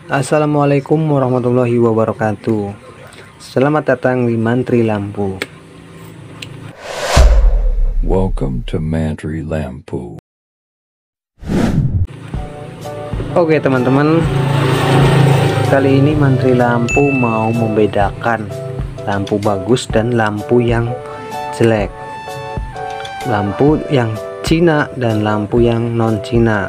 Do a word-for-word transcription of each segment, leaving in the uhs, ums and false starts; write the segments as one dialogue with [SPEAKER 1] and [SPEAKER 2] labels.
[SPEAKER 1] Assalamualaikum warahmatullahi wabarakatuh. Selamat datang di Mantri Lampu.
[SPEAKER 2] Welcome to Mantri Lampu.
[SPEAKER 1] Oke teman-teman, kali ini Mantri Lampu mau membedakan lampu bagus dan lampu yang jelek, lampu yang Cina dan lampu yang non Cina.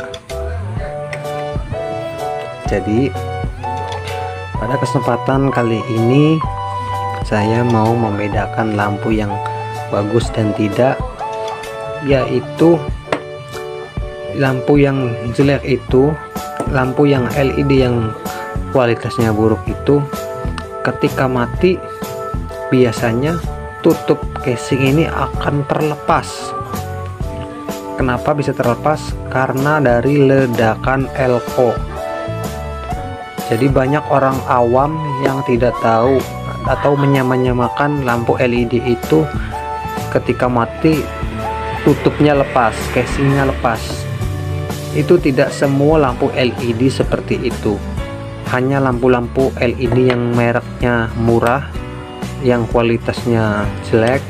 [SPEAKER 1] Jadi pada kesempatan kali ini saya mau membedakan lampu yang bagus dan tidak, yaitu lampu yang jelek itu, lampu yang L E D yang kualitasnya buruk itu ketika mati biasanya tutup casing ini akan terlepas. Kenapa bisa terlepas? Karena dari ledakan elko. Jadi banyak orang awam yang tidak tahu atau menyamakan lampu L E D itu ketika mati tutupnya lepas, casingnya lepas. Itu tidak semua lampu L E D seperti itu. Hanya lampu-lampu L E D yang mereknya murah, yang kualitasnya jelek,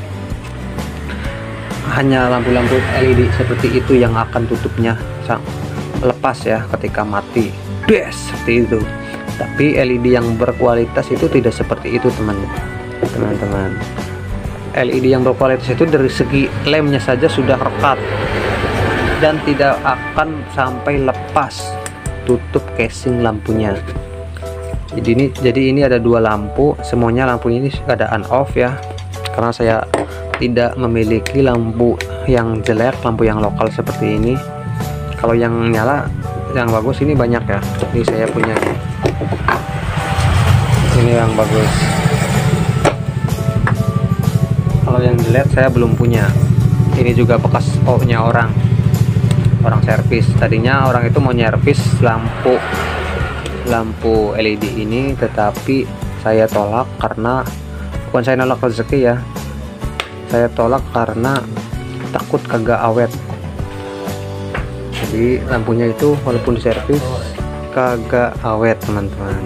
[SPEAKER 1] hanya lampu-lampu L E D seperti itu yang akan tutupnya lepas ya ketika mati. Des, seperti itu. Tapi L E D yang berkualitas itu tidak seperti itu teman-teman. L E D yang berkualitas itu dari segi lemnya saja sudah rekat dan tidak akan sampai lepas tutup casing lampunya. Jadi ini jadi ini ada dua lampu, semuanya lampu ini keadaan off ya, karena saya tidak memiliki lampu yang jelek, lampu yang lokal seperti ini. Kalau yang nyala, yang bagus ini banyak ya. Ini saya punya, ini yang bagus. Kalau yang jelek saya belum punya. Ini juga bekas O-nya orang orang servis. Tadinya orang itu mau nyervis lampu lampu L E D ini, tetapi saya tolak karena bukan saya nolak rezeki ya, saya tolak karena takut kagak awet. Jadi lampunya itu walaupun diservis kagak awet teman-teman.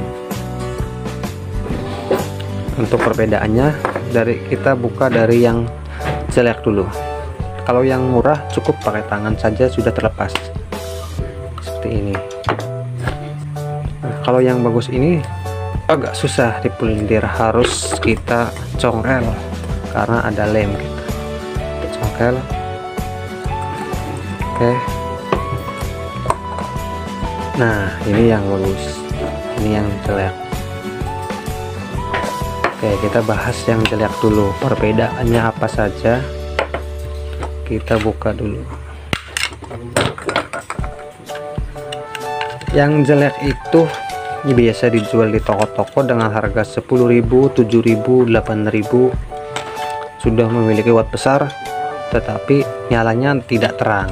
[SPEAKER 1] Untuk perbedaannya, dari kita buka dari yang jelek dulu. Kalau yang murah cukup pakai tangan saja sudah terlepas seperti ini. Nah, kalau yang bagus ini agak susah dipelintir, harus kita congkel karena ada lem. Kita congkel. Oke. Nah, ini yang bagus, ini yang jelek. Oke, kita bahas yang jelek dulu. Perbedaannya apa saja? Kita buka dulu. Yang jelek itu biasa dijual di toko-toko dengan harga sepuluh ribu, tujuh ribu, delapan ribu. Sudah memiliki watt besar, tetapi nyalanya tidak terang.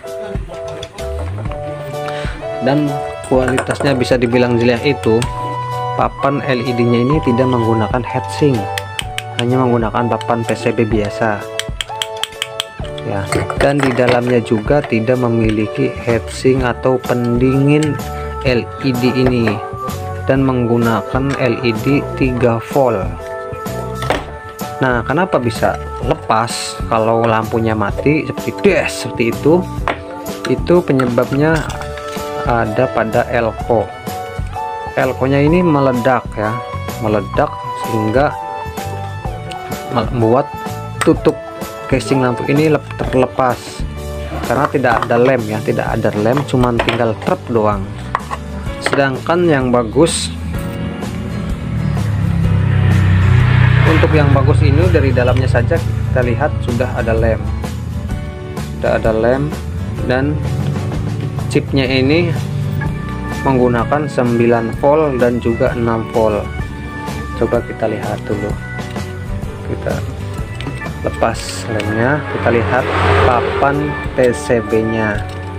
[SPEAKER 1] Dan kualitasnya bisa dibilang jelek itu, papan L E D-nya ini tidak menggunakan heatsink, hanya menggunakan papan P C B biasa ya. Dan di dalamnya juga tidak memiliki heatsink atau pendingin L E D ini, dan menggunakan L E D tiga volt. Nah, kenapa bisa lepas kalau lampunya mati seperti des seperti itu? Itu penyebabnya ada pada elko. Elko-nya ini meledak ya, meledak sehingga membuat tutup casing lampu ini terlepas karena tidak ada lem ya, tidak ada lem, cuman tinggal trep doang. Sedangkan yang bagus, untuk yang bagus ini dari dalamnya saja kita lihat sudah ada lem, sudah ada lem, dan chipnya ini menggunakan sembilan volt dan juga enam volt. Coba kita lihat dulu, kita lepas lemnya, kita lihat papan P C B nya.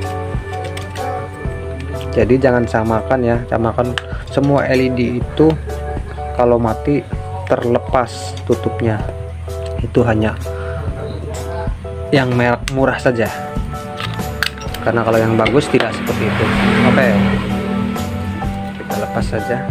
[SPEAKER 1] Jadi jangan samakan ya, samakan semua L E D itu kalau mati terlepas tutupnya. Itu hanya yang merek murah saja, karena kalau yang bagus tidak seperti itu. Oke, kita lepas. lepas saja.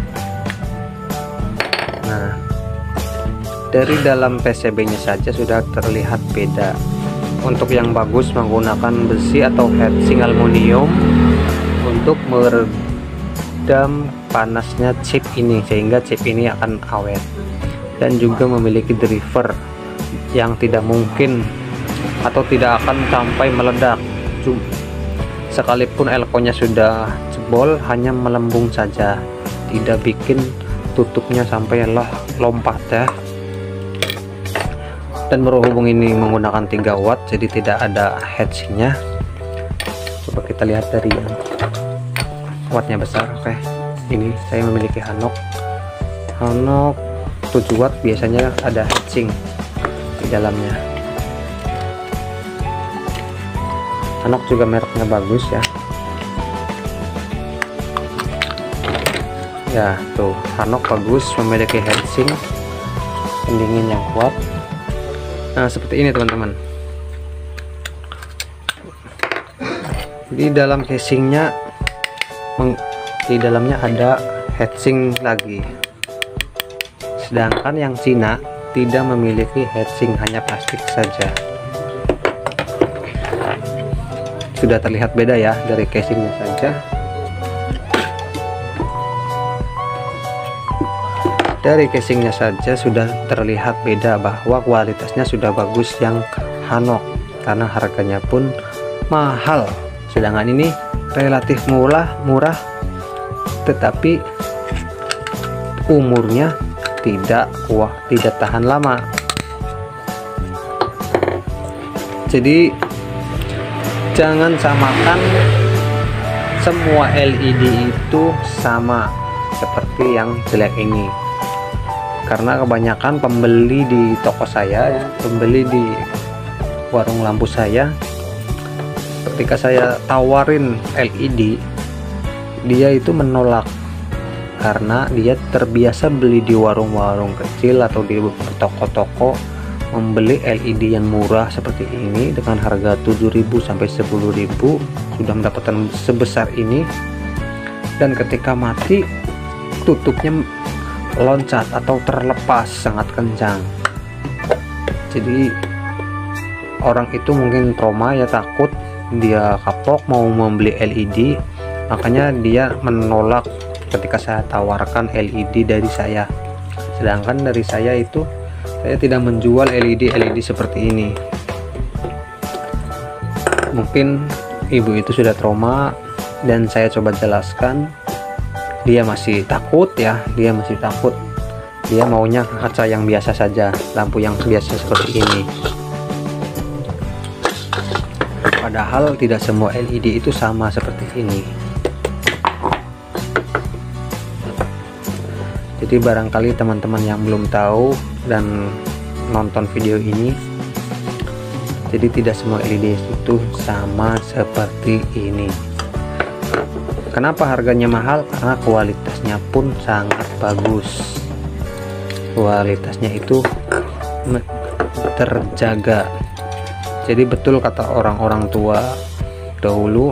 [SPEAKER 1] Nah, dari dalam P C B nya saja sudah terlihat beda. Untuk yang bagus menggunakan besi atau heatsink aluminium untuk meredam panasnya chip ini, sehingga chip ini akan awet, dan juga memiliki driver yang tidak mungkin atau tidak akan sampai meledak. Sekalipun elko-nya sudah jebol, hanya melembung saja, tidak bikin tutupnya sampai lah lompat ya. Dan berhubung ini menggunakan tiga watt, jadi tidak ada heatsinknya. Coba kita lihat dari yang wattnya besar. Oke, ini saya memiliki Hanok Hanok tujuh watt, biasanya ada heatsink di dalamnya. Hanok juga mereknya bagus ya. Ya tuh, Hanok bagus, memiliki heatsink pendingin yang kuat. Nah, seperti ini teman-teman. Di dalam casingnya, di dalamnya ada heatsink lagi. Sedangkan yang Cina tidak memiliki heatsink, hanya plastik saja. Sudah terlihat beda ya dari casingnya saja. Dari casingnya saja sudah terlihat beda bahwa kualitasnya sudah bagus yang Hanok, karena harganya pun mahal. Sedangkan ini relatif murah, murah, tetapi umurnya tidak wah tidak tahan lama. Jadi jangan samakan semua L E D itu sama seperti yang jelek ini. Karena kebanyakan pembeli di toko saya, pembeli di warung lampu saya, ketika saya tawarin L E D, dia itu menolak karena dia terbiasa beli di warung-warung kecil atau di toko-toko, membeli L E D yang murah seperti ini dengan harga tujuh ribu sampai sepuluh ribu, sudah mendapatkan sebesar ini, dan ketika mati tutupnya loncat atau terlepas sangat kencang. Jadi orang itu mungkin trauma ya, takut, dia kapok mau membeli L E D, makanya dia menolak ketika saya tawarkan L E D dari saya. Sedangkan dari saya itu saya tidak menjual L E D L E D seperti ini. Mungkin ibu itu sudah trauma dan saya coba jelaskan, dia masih takut ya, dia masih takut. Dia maunya kaca yang biasa saja, lampu yang biasa seperti ini. Padahal tidak semua L E D itu sama seperti ini. Jadi barangkali teman-teman yang belum tahu dan nonton video ini, jadi tidak semua L E D itu sama seperti ini. Kenapa harganya mahal? Karena kualitasnya pun sangat bagus. Kualitasnya itu terjaga. Jadi betul kata orang-orang tua dahulu,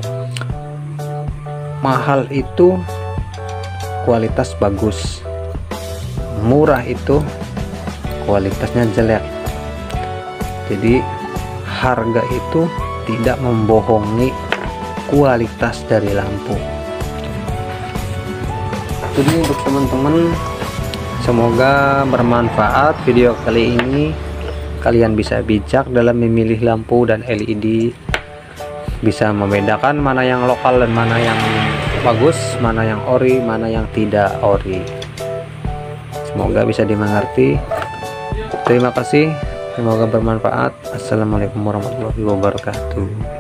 [SPEAKER 1] mahal itu kualitas bagus, murah itu kualitasnya jelek. Jadi harga itu tidak membohongi kualitas dari lampu. Jadi untuk teman-teman, semoga bermanfaat video kali ini. Kalian bisa bijak dalam memilih lampu dan L E D, bisa membedakan mana yang lokal dan mana yang bagus, mana yang ori, mana yang tidak ori. Semoga bisa dimengerti. Terima kasih, semoga bermanfaat. Assalamualaikum warahmatullahi wabarakatuh.